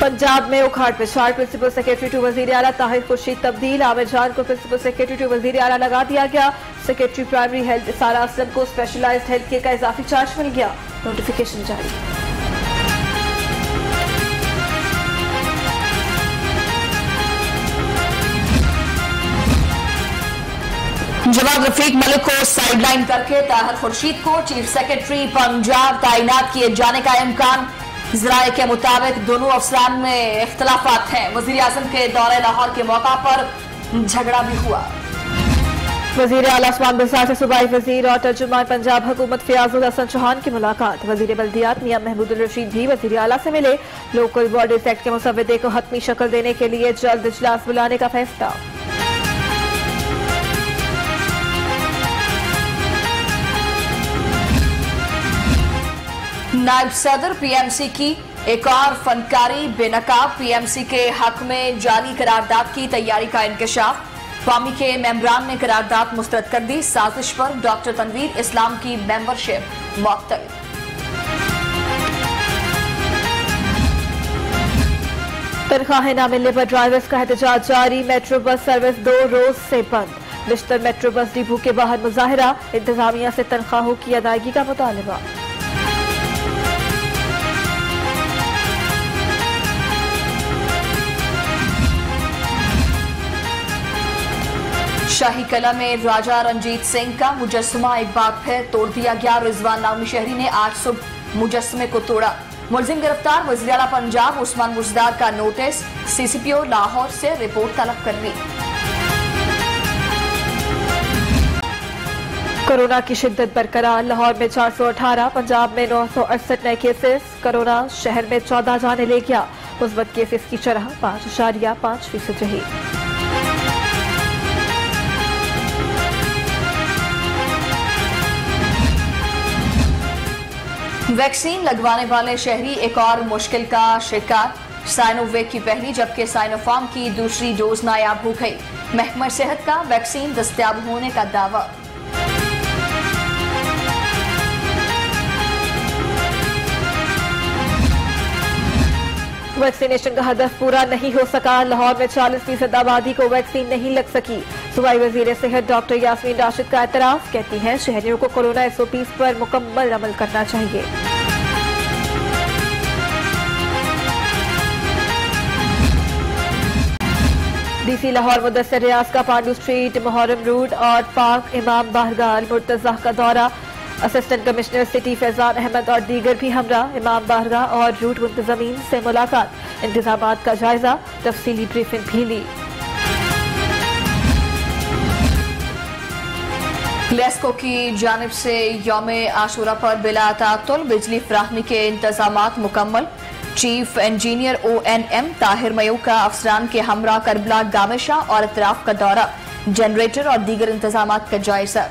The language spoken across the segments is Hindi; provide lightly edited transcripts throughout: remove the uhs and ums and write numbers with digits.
पंजाब में उखाड़ पिछाड़, प्रिंसिपल सेक्रेटरी टू वजीर आला ताहिर खुर्शीद तब्दील, आमिर जान को प्रिंसिपल सेक्रेटरी टू वजीर आला लगा दिया गया। सेक्रेटरी प्राइमरी हेल्थ सारा असलम को स्पेशलाइज्ड हेल्थ केयर का इजाफी चार्ज मिल गया। नोटिफिकेशन जारी। जवाब रफीक मलिक को साइडलाइन करके ताहिर खुर्शीद को चीफ सेक्रेटरी पंजाब तैनात किए जाने का इम्कान। ज़राए के मुताबिक दोनों अफसरान में इख्तलाफात हैं। वज़ीर आज़म के दौरे लाहौर के मौका पर झगड़ा भी हुआ। वज़ीर आला उस्मान बसार से सूबाई वज़ीर और तर्जुमान पंजाब हुकूमत फ़याज़ुल हसन चौहान की मुलाकात। वज़ीर बल्दियात मियां महमूदुल रशीद भी वज़ीर आला से मिले। लोकल बॉडीज एक्ट के मुसव्वदे को हतमी शक्ल देने के लिए जल्द इजलास बुलाने का फैसला। नायब सदर पीएमसी की एक और फनकारी बेनकाब। पीएमसी के हक में जाली करारदाद की तैयारी का इंकशाफ। कौमी के मेंबरान ने करारदाद मुस्तरद कर दी। साजिश पर डॉक्टर तनवीर इस्लाम की मेंबरशिप मुअत्तल। तनख्वाहें न मिलने पर ड्राइवर्स का एहतजाज जारी। मेट्रो बस सर्विस 2 रोज से बंद। बिश्तर मेट्रो बस डिपो के बाहर मुजाहिरा। इंतजामिया से तनख्वाहों की अदायगी का मुतालबा। शाही कला में राजा रंजीत सिंह का मुजस्समा एक बार फिर तोड़ दिया गया। रिजवान नामी शहरी ने आज सुबह मुजस्समे को तोड़ा। मुलजिम गिरफ्तार। वज़ीर आला पंजाब उस्मान मुजदार का नोटिस। सीसीपीओ लाहौर से रिपोर्ट तलब कर ली। कोरोना की शिद्दत बरकरार। लाहौर में 418, पंजाब में 968 नए केसेस। कोरोना शहर में 14 जाने ले गया। मुस्बत केसेस की शरह 5.5% रही। वैक्सीन लगवाने वाले शहरी एक और मुश्किल का शिकार। साइनोवेक की पहली जबकि साइनोफार्म की दूसरी डोज नायाब हो गई। महकमा सेहत का वैक्सीन दस्तयाब होने का दावा। वैक्सीनेशन का हदफ पूरा नहीं हो सका। लाहौर में 40% आबादी को वैक्सीन नहीं लग सकी। सूबाई वजीर सेहत डॉक्टर यास्मीन राशिद का एतराफ। कहती हैं शहरियों को कोरोना SOPs पर मुकम्मल अमल करना चाहिए। DC लाहौर मुदस्सिर रियाज का पांडू स्ट्रीट, मुहर्रम रोड और पाक इमाम बारगाह मुर्तजा का दौरा। Assistant commissioner city Faizan Ahmed और दीगर भी हमरा। इमाम बारगाह और रूट मुंतजमीन से मुलाकात। इंतजामात का जायजा। तफसीली ब्रीफिंग भी ली। ग्लेस्को की जानिब से यौम आशूरा पर बिला तातुल बिजली फराहमी के इंतजामात मुकम्मल। चीफ इंजीनियर ONM ताहिर मयूक का अफसरान के हमरा करबला गामिशा और इतराफ का दौरा। जनरेटर और दीगर इंतजामात का जायजा।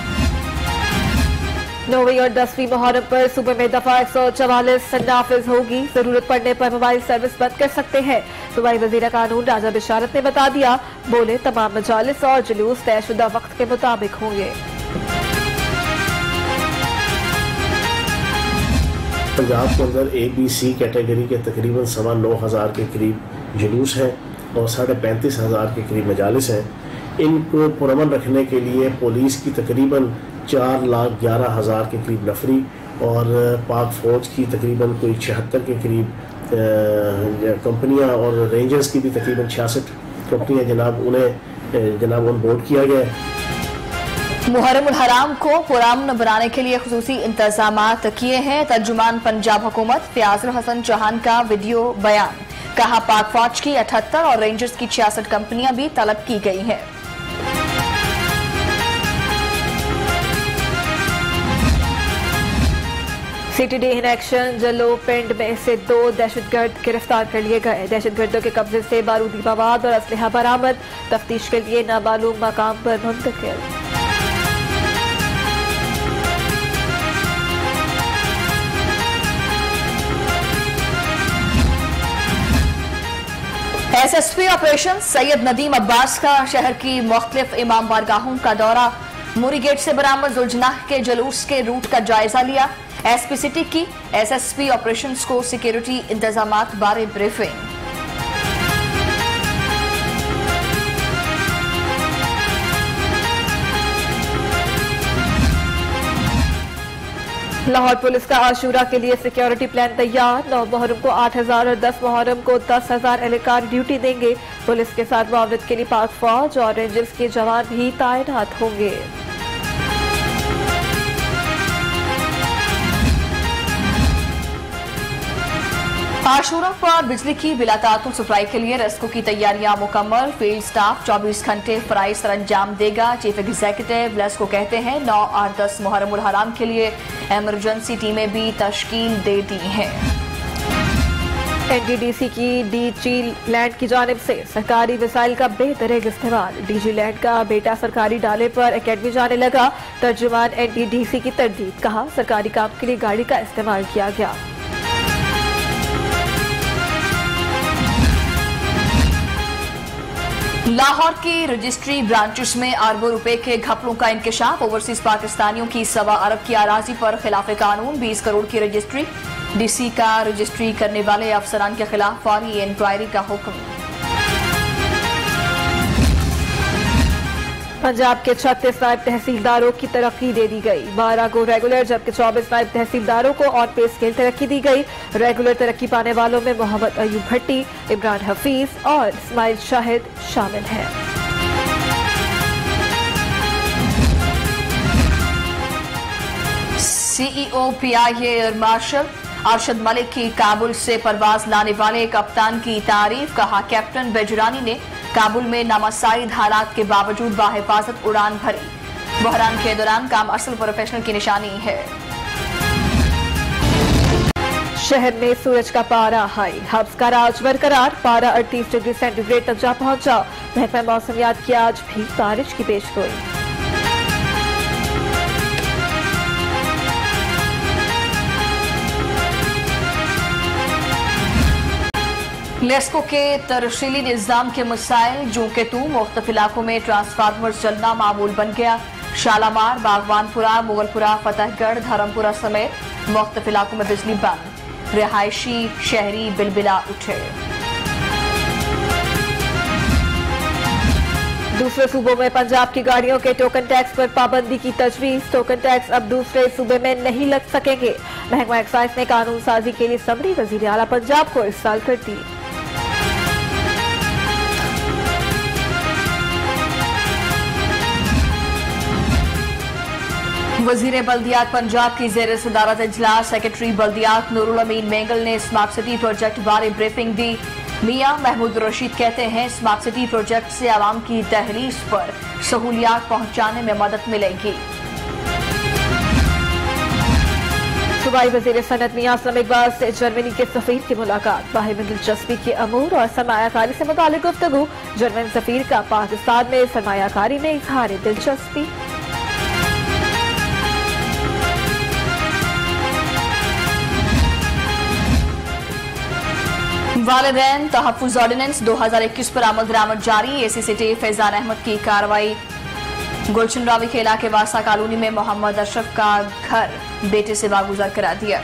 9वीं और 10वीं मुहर्रम पर सूबे में दफा 144 नाफिज होगी। जरूरत पड़ने पर मोबाइल सर्विस बंद कर सकते हैं। सूबाई वजीर कानून राजा बिशारत ने बता दिया। बोले तमाम मजालिस और जुलूस तयशुदा वक्त के मुताबिक होंगे। पंजाब के अंदर ABC कैटेगरी के तकरीबन 9,1500 के करीब जुलूस हैं और 35,500 के करीब मजालिस हैं। इनको पुरअमन रखने के लिए पुलिस की तकरीबन 4,11,000 के करीब नफरी और पाक फ़ौज की तकरीबन कोई 76 के करीब कंपनियां और रेंजर्स की भी तकरीबन 66 कंपनियां जनाब ऑन बोर्ड किया गया है। मुहर्रम उल हराम को पुरअमन बनाने के लिए खुसूसी इंतजामात किए हैं। तर्जुमान पंजाब हुकूमत फ़याज़ुल हसन चौहान का वीडियो बयान। कहा पाक फौज की 78 और रेंजर्स की 66 कंपनियां भी तलब की गई हैं। CTD in action. जलो पिंड में से 2 दहशतगर्द गिरफ्तार कर लिए गए। दहशतगर्दों के कब्जे से बारूदी मवाद और असलहा बरामद। तफ्तीश के लिए नामालूम मकाम पर मुंतकिल। SSP operation. सैयद नदीम अब्बास का शहर की मुख्तलिफ इमाम बारगाहों का दौरा। मुरी गेट से बरामद जुलजनाह के जुलूस के रूट का जायजा लिया। एसपी सिटी की एसएसपी ऑपरेशंस को सिक्योरिटी इंतजामात बारे ब्रीफिंग। लाहौर पुलिस का आशूरा के लिए सिक्योरिटी प्लान तैयार। 9 मुहर्रम को 8,000 और 10 मुहर्रम को 10,000 एहलकार ड्यूटी देंगे। पुलिस के साथ मुआवनत के लिए पाक फौज और रेंजर्स के जवान भी तैनात होंगे। आशूरा पर बिजली की बिला तातुल सप्लाई के लिए रेस्क्यू की तैयारियां मुकम्मल। फील्ड स्टाफ 24 घंटे फराइज सर अंजाम देगा। चीफ एग्जीक्यूटिव लेस्को कहते हैं 9 और 10 मुहर्रम उल हराम के लिए इमरजेंसी टीमें भी तश्कील दे दी हैं। एनडीडीसी की डीजी लैंड की जानिब से सरकारी वसाइल का बेतरग इस्तेमाल। डीजी लैंड का बेटा सरकारी डाले पर एकेडमी जाने लगा। तर्जुमान एनडीडीसी की तरदीद, कहा सरकारी काम के लिए गाड़ी का इस्तेमाल किया गया। लाहौर की रजिस्ट्री ब्रांचेस में अरबों रुपए के घपलों का इंकशाफ। ओवरसीज पाकिस्तानियों की 1.25 अरब की अराजी पर खिलाफ कानून। 20 करोड़ की रजिस्ट्री। डीसी का रजिस्ट्री करने वाले अफसरान के खिलाफ फौरी इंक्वायरी का हुक्म। पंजाब के 36 नायब तहसीलदारों की तरक्की दे दी गई। 12 को रेगुलर जबकि 24 नायब तहसीलदारों को ऑन पे स्केल तरक्की दी गई। रेगुलर तरक्की पाने वालों में मोहम्मद अयूब भट्टी, इमरान हफीज और इस्माइल शाहिद शामिल हैं। C E O P I A air marshal Arshad Malik की काबुल से परवाज लाने वाले कप्तान की तारीफ। कहा कैप्टन बेजुरानी ने काबुल में नामसाइद हालात के बावजूद बाहिफाजत उड़ान भरी। बहरान के दौरान काम असल प्रोफेशनल की निशानी है। शहर में सूरज का पारा हाई। हब्स का राज बरकरार। पारा 38 डिग्री सेंटीग्रेड तक जा पहुंचा। महकमा मौसमियात की आज भी बारिश की पेशगोई। लेस्को के तरशीली निजाम के मसाइल जू के तू मुख्तलिफ इलाकों में ट्रांसफार्मर चलना मामूल बन गया। शालामार, बागवानपुरा, मुगलपुरा, फतेहगढ़, धर्मपुरा समेत मुख्तलिफ इलाकों में बिजली बंद। रिहायशी शहरी बिलबिला उठे। दूसरे सूबों में पंजाब की गाड़ियों के टोकन टैक्स पर पाबंदी की तजवीज। टोकन टैक्स अब दूसरे सूबे में नहीं लग सकेंगे। महकमा एक्साइज ने कानून साजी के लिए समरी वजीर आला पंजाब को इरसाल कर दी। वजीर बल्दियात पंजाब की जेर सदारत इजलास सेक्रेटरी बल्दियात नूरुल अमीन मेंगल ने स्मार्ट सिटी प्रोजेक्ट बारे ब्रीफिंग दी। मियां महमूद रशीद कहते हैं स्मार्ट सिटी प्रोजेक्ट से आवाम की तहरीस पर सहूलियात पहुंचाने में मदद मिलेगी। सूबाई वजीर सनत मियां असलम इकबाल से जर्मनी के सफीर की मुलाकात। बाहिमी दिलचस्पी के अमूर और सरमायाकारी से मुतालिक गुफ्तगू। जर्मन सफीर का पाकिस्तान में सरमायाकारी में इजहार दिलचस्पी। वालिदैन तहफ़्फ़ुज़ ऑर्डिनेंस 2021 पर अमल दरामद जारी। एसी सिटी फैजान अहमद की कार्रवाई। गुलशन रावी के इलाके वासा कॉलोनी में मोहम्मद अशरफ का घर बेटे से वागुजार करा दिया।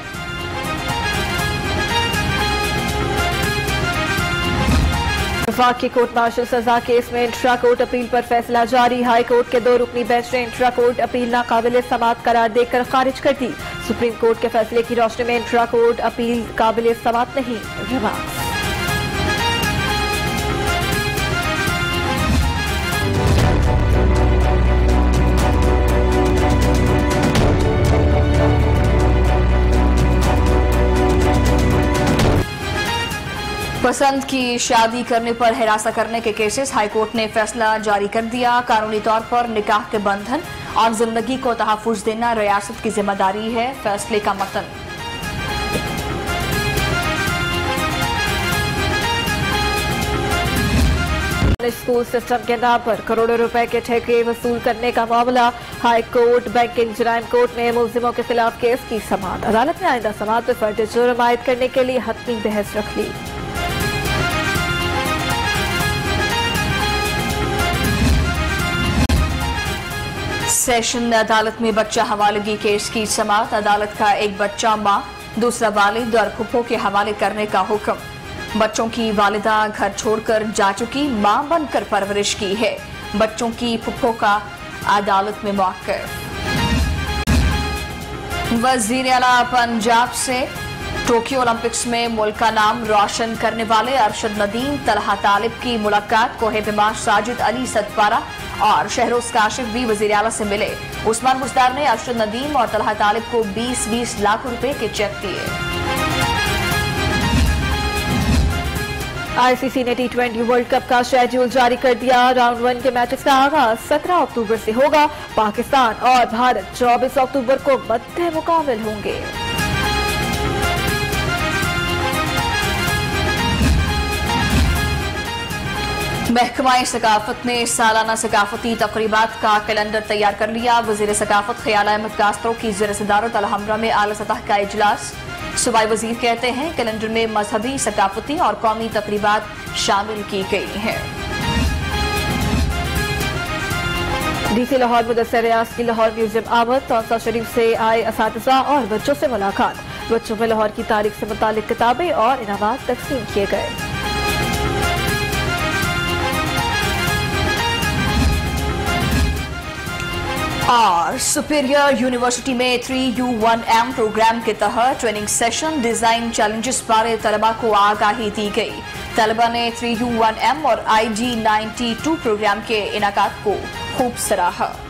वफाक की कोर्ट मार्शल सजा केस में इंट्रा कोर्ट अपील पर फैसला जारी। हाई कोर्ट के 2 रुकनी बेंच ने इंट्रा कोर्ट अपील नाकाबिल समाअत करार देकर खारिज कर दी। सुप्रीम कोर्ट के फैसले की रोशनी में इंट्रा कोर्ट अपील काबिल समाअत नहीं। रिमार्क्स। पसंद की शादी करने पर हिरासत करने के केसेस हाईकोर्ट ने फैसला जारी कर दिया। कानूनी तौर पर निकाह के बंधन और जिंदगी को तहफ़्फ़ुज़ देना रियासत की जिम्मेदारी है। फैसले का मतन। स्कूल सिस्टम के नाम पर करोड़ों रुपए के ठेके वसूल करने का मामला। हाई कोर्ट बैंकिंग जराइम कोर्ट में मुलजिमों के खिलाफ केस की समाअत। अदालत ने आइंदा समाअत पर फर्द जुर्म आयद करने के लिए हतमी बहस रख ली। सेशन अदालत में बच्चा हवालगी केस की समाअत। अदालत का एक बच्चा मां, दूसरा वालिद और फुप्पो के हवाले करने का हुक्म। बच्चों की वालिदा घर छोड़कर जा चुकी, मां बनकर परवरिश की है। बच्चों की फुप्पो का अदालत में मौक़िफ़। वज़ीर आला पंजाब से टोक्यो ओलंपिक्स में मुल्क का नाम रोशन करने वाले अरशद नदीम, तलहा तालिब की मुलाकात। कोहे बिमार साजिद अली सदपारा और शहरोज काशिफ भी वज़ीर आला से मिले। उस्मान मुज़दार ने अरशद नदीम और तलहा तालिब को 20-20 लाख रुपए के चेक दिए। आईसीसी ने T20 वर्ल्ड कप का शेड्यूल जारी कर दिया। राउंड 1 के मैचेस का आगाज 17 अक्टूबर से होगा। पाकिस्तान और भारत 24 अक्टूबर को मद्दे मुकाबिल होंगे। महकमा सकाफत ने सालाना सकाफती तकरीबात का कैलेंडर तैयार कर लिया। वज़ीर सकाफत ख्याल अहमद कास्त्रो की ज़ेर सदारत अलहमरा में आला सतह का इजलास। सूबाई वज़ीर कहते हैं कैलेंडर में मजहबी, सकाफती और कौमी तकरीबात शामिल की गई हैं। DC लाहौर मुदस्सिर रियाज की लाहौर म्यूजियम आमद। तौसा शरीफ से आए असातिज़ा और बच्चों से मुलाकात। बच्चों में लाहौर की तारीख से मुतालिक किताबें और इनामात तकसीम किए गए। और सुपीरियर यूनिवर्सिटी में 3U1M प्रोग्राम के तहत ट्रेनिंग सेशन, डिजाइन चैलेंजेस बारे तलबा को आगाही दी गई। तलबा ने 3U1M और IG92 प्रोग्राम के इनाकात को खूब सराहा।